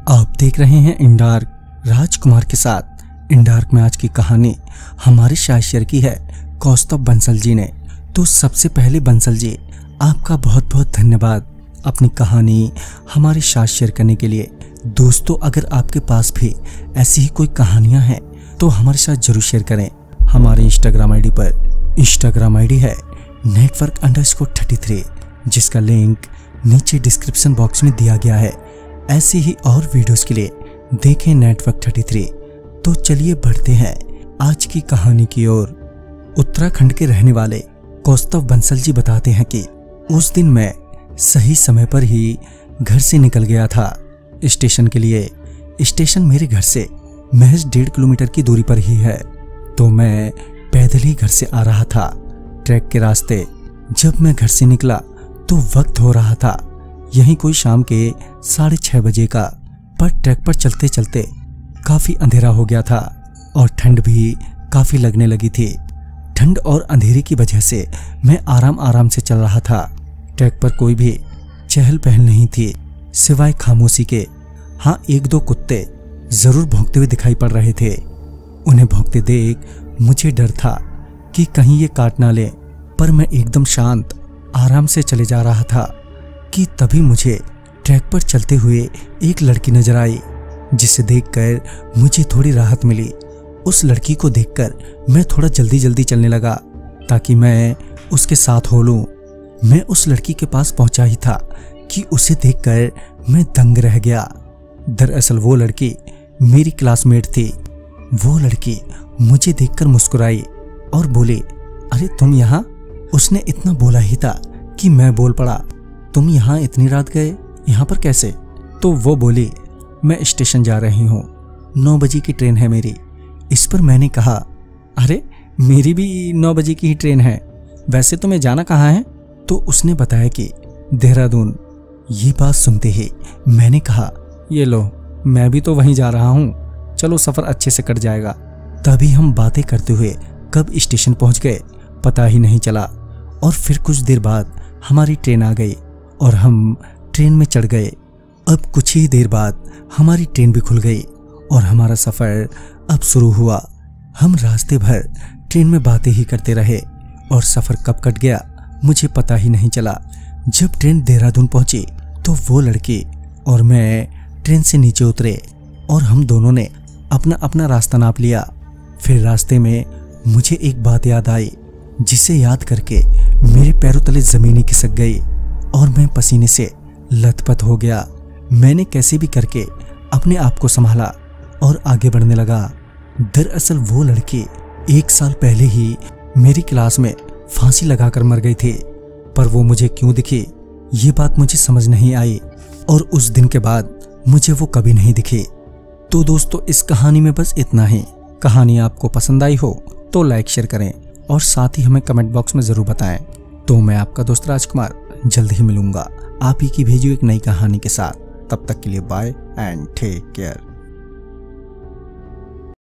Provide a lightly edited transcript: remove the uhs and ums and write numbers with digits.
आप देख रहे हैं इन डार्क राजकुमार के साथ। इन डार्क में आज की कहानी हमारे शायर शेयर की है कौस्तुभ बंसल जी ने। तो सबसे पहले बंसल जी आपका बहुत बहुत धन्यवाद अपनी कहानी हमारे साथ शेयर करने के लिए। दोस्तों अगर आपके पास भी ऐसी ही कोई कहानियां हैं तो हमारे साथ जरूर शेयर करें। हमारे इंस्टाग्राम आईडी पर इंस्टाग्राम आईडी है network_33 जिसका लिंक नीचे डिस्क्रिप्शन बॉक्स में दिया गया है। ऐसी ही और वीडियोस के लिए देखें network33। तो चलिए बढ़ते हैं आज की कहानी की ओर। उत्तराखंड के रहने वाले कौस्तुभ बंसल जी बताते हैं कि उस दिन मैं सही समय पर ही घर से निकल गया था स्टेशन के लिए। स्टेशन मेरे घर से महज 1.5 किलोमीटर की दूरी पर ही है। तो मैं पैदल ही घर से आ रहा था। ट्रैक के रास्ते जब मैं घर से निकला तो वक्त हो रहा था यही कोई शाम के 6:30 बजे का। पर ट्रैक पर चलते चलते काफी अंधेरा हो गया था और ठंड भी काफी लगने लगी थी। ठंड और अंधेरे की वजह से मैं आराम आराम से चल रहा था। ट्रैक पर कोई भी चहल पहल नहीं थी सिवाय खामोशी के। हाँ, 1-2 कुत्ते जरूर भौंकते हुए दिखाई पड़ रहे थे। उन्हें भौंकते देख मुझे डर था कि कहीं ये काट ना ले। पर मैं एकदम शांत आराम से चले जा रहा था कि तभी मुझे ट्रैक पर चलते हुए एक लड़की नजर आई जिसे देखकर मुझे थोड़ी राहत मिली। उस लड़की को देखकर मैं थोड़ा जल्दी जल्दी चलने लगा ताकि मैं उसके साथ हो लूं। मैं उस लड़की के पास पहुंचा ही था कि उसे देखकर मैं दंग रह गया। दरअसल वो लड़की मेरी क्लासमेट थी। वो लड़की मुझे देखकर मुस्कुराई और बोली, अरे तुम यहाँ? उसने इतना बोला ही था कि मैं बोल पड़ा, तुम यहाँ इतनी रात गए, यहाँ पर कैसे? तो वो बोली, मैं स्टेशन जा रही हूँ, 9 बजे की ट्रेन है मेरी। इस पर मैंने कहा, अरे मेरी भी 9 बजे की ही ट्रेन है, वैसे तुम्हें जाना कहाँ है? तो उसने बताया कि देहरादून। ये बात सुनते ही मैंने कहा, ये लो मैं भी तो वहीं जा रहा हूँ, चलो सफ़र अच्छे से कट जाएगा। तभी हम बातें करते हुए कब स्टेशन पहुँच गए पता ही नहीं चला। और फिर कुछ देर बाद हमारी ट्रेन आ गई और हम ट्रेन में चढ़ गए। अब कुछ ही देर बाद हमारी ट्रेन भी खुल गई और हमारा सफ़र अब शुरू हुआ। हम रास्ते भर ट्रेन में बातें ही करते रहे और सफ़र कब कट गया मुझे पता ही नहीं चला। जब ट्रेन देहरादून पहुंची तो वो लड़की और मैं ट्रेन से नीचे उतरे और हम दोनों ने अपना अपना रास्ता नाप लिया। फिर रास्ते में मुझे एक बात याद आई जिसे याद करके मेरे पैरों तले ज़मीन ही खिसक गई और मैं पसीने से लथपथ हो गया। मैंने कैसे भी करके अपने आप को संभाला और आगे बढ़ने लगा। दरअसल वो लड़की 1 साल पहले ही मेरी क्लास में फांसी लगाकर मर गई थी। पर वो मुझे क्यों दिखी ये बात मुझे समझ नहीं आई और उस दिन के बाद मुझे वो कभी नहीं दिखी। तो दोस्तों इस कहानी में बस इतना ही। कहानी आपको पसंद आई हो तो लाइक शेयर करें और साथ ही हमें कमेंट बॉक्स में ज़रूर बताएं। तो मैं आपका दोस्त राजकुमार जल्द ही मिलूंगा आप ही की भेजी एक नई कहानी के साथ। तब तक के लिए बाय एंड टेक केयर।